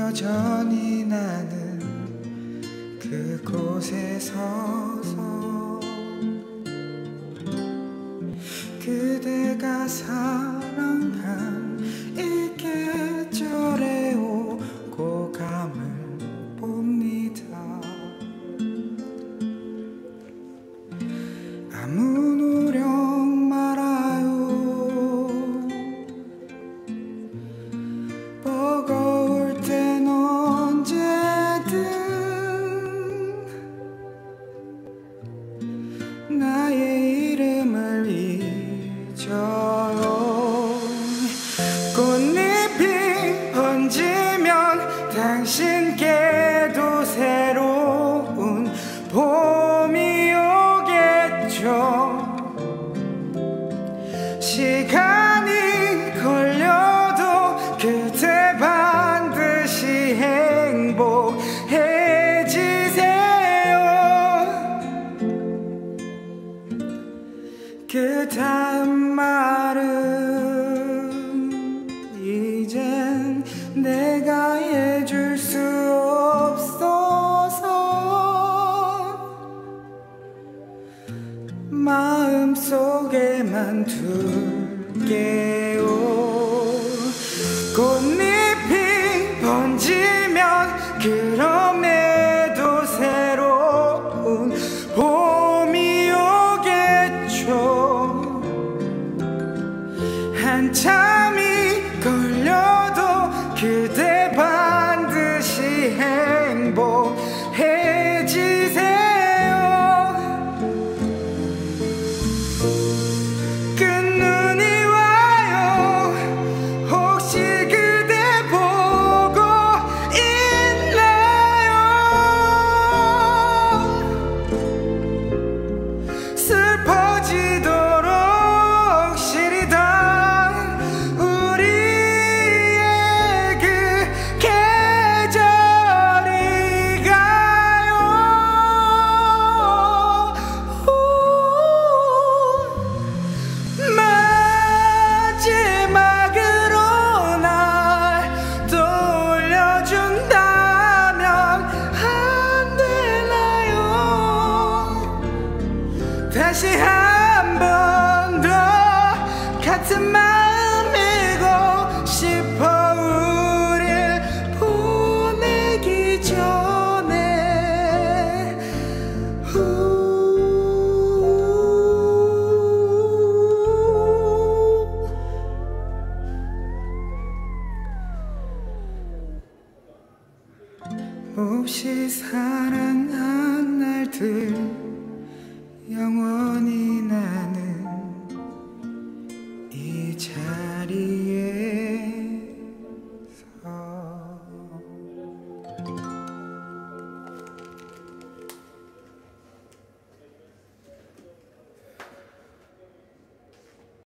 여전히 나는 그곳에 서서 그대가 사랑한 이 계절에 오고 감을 봅니다. 아무 노력 말아요. 버거울 땐 언제든 나의 이름을 잊어요. 꽃잎이 번지면 당신께도 새로운 봄이 오겠죠. 시간이 걸려도 그대 반드시 행복해지세요. 그 다음 말은 이젠 내가 해줄 수 없어서 마음속에만 둘게요. 꽃잎이 번지면 그럼에도 새로운 봄이 오겠죠. 한참이 걸려도 그대 반드시 행복해지세요. 끝눈이 와요. 혹시 그대 보고 있나요? 슬퍼지도록 시리던 우리의 그 계절이 가요. 마지막으로 날 떠올려준다면 안 되나요? 다시 한 번 더 같은 마음이고 싶어. 우릴 보내기 전에 몹시 사랑한 날들 영원히 나는 잊지